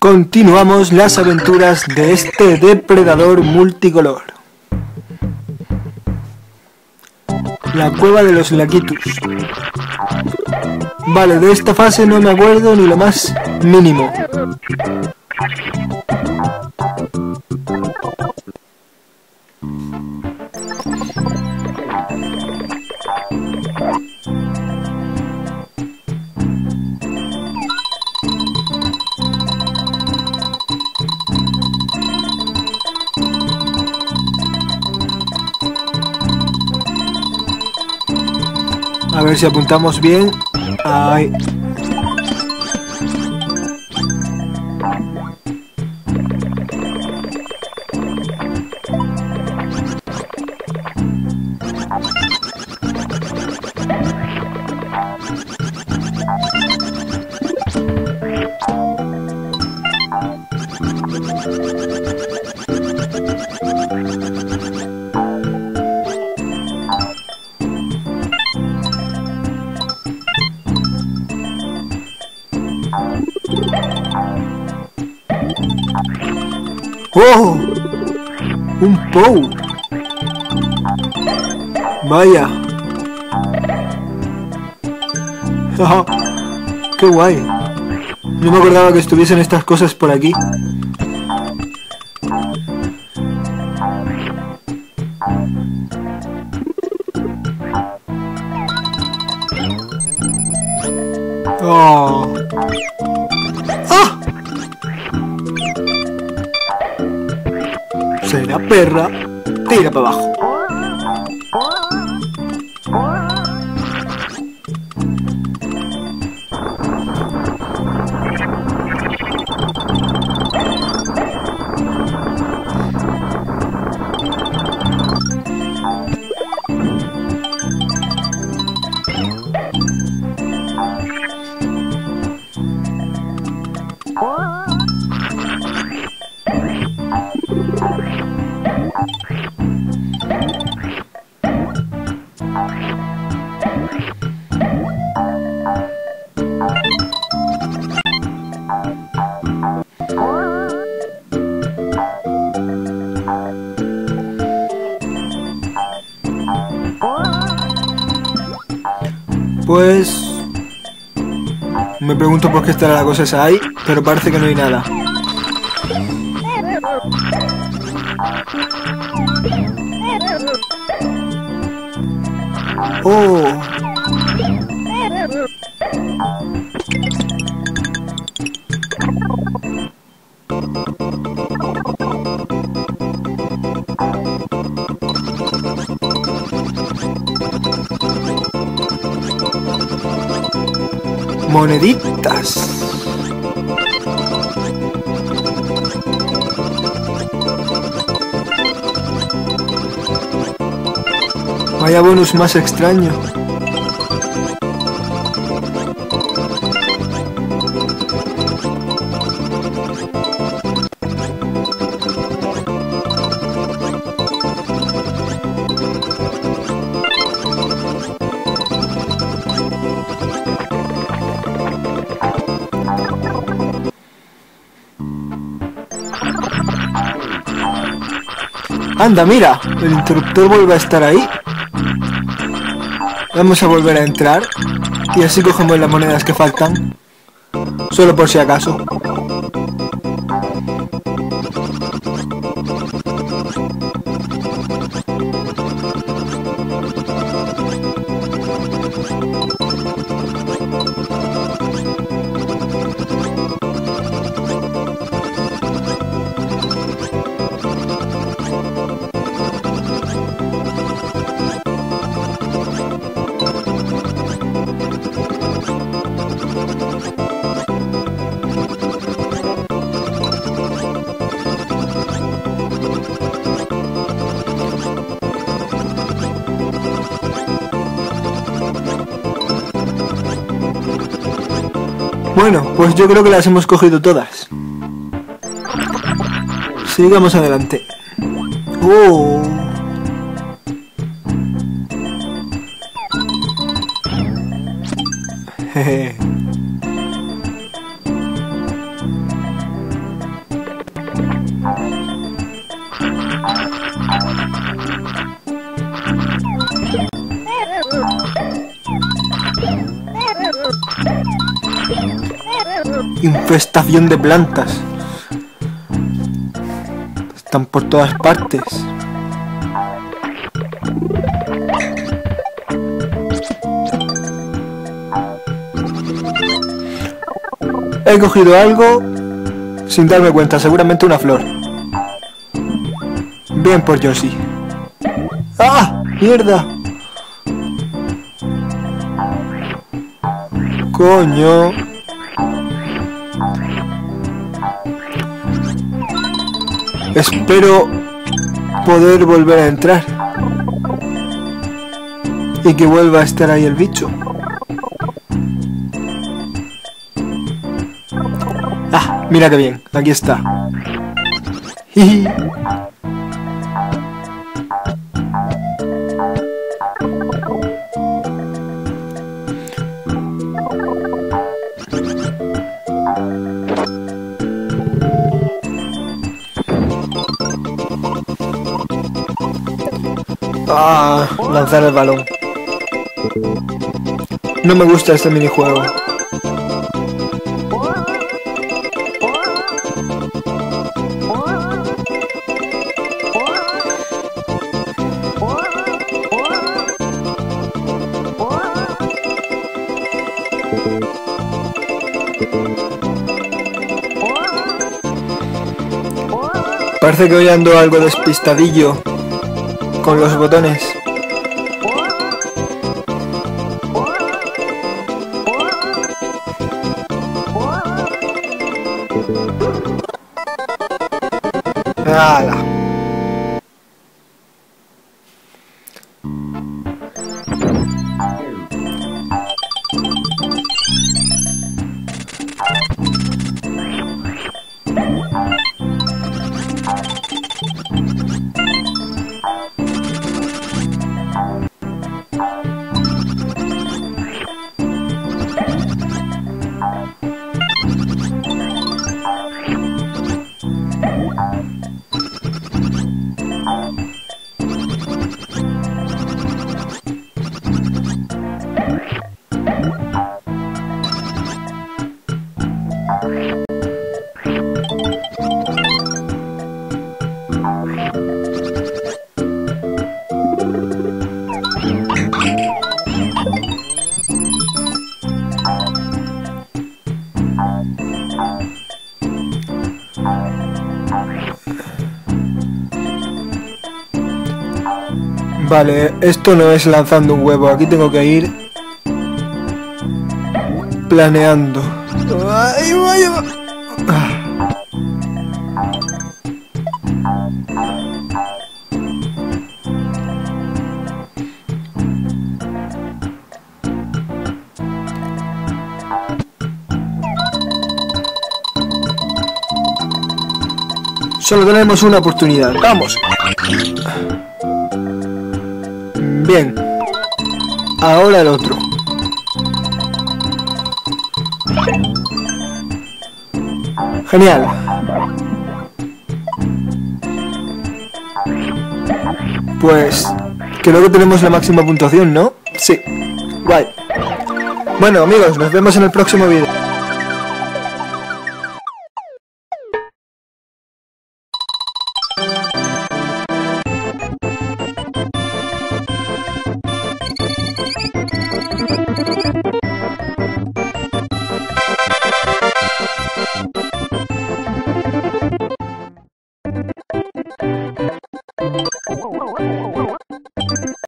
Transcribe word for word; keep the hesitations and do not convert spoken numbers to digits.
Continuamos las aventuras de este depredador multicolor. La cueva de los Lakitus. Vale, de esta fase no me acuerdo ni lo más mínimo. A ver si apuntamos bien. Ay. ¡Oh! ¡Un Pou! ¡Vaya! ¡Qué guay! No me acordaba que estuviesen estas cosas por aquí. ¡Oh! ¡Ah! Será perra, tira para abajo. Pues... me pregunto por qué estará la cosa esa ahí, pero parece que no hay nada. ¡Oh! Moneditas. Vaya bonus más extraño. Anda, mira, el interruptor vuelve a estar ahí. Vamos a volver a entrar y así cogemos las monedas que faltan, solo por si acaso. Bueno, pues yo creo que las hemos cogido todas. Sigamos adelante. ¡Oh! Jeje. infestación de plantas. Están por todas partes. He cogido algo sin darme cuenta, seguramente una flor. Bien por Yoshi. ¡Ah! ¡Mierda! ¡Coño! Espero poder volver a entrar y que vuelva a estar ahí el bicho. Ah, mira qué bien, aquí está. Jiji. Ah, lanzar el balón. No me gusta este minijuego. Parece que hoy ando algo despistadillo con los botones. ¡Hala! Vale, esto no es lanzando un huevo, aquí tengo que ir planeando. ¡Ay, vaya! Ah. Solo tenemos una oportunidad. ¡Vamos! Bien. Ahora el otro. Genial. Pues creo que tenemos la máxima puntuación, ¿no? Sí. Guay. Bueno, amigos, nos vemos en el próximo vídeo.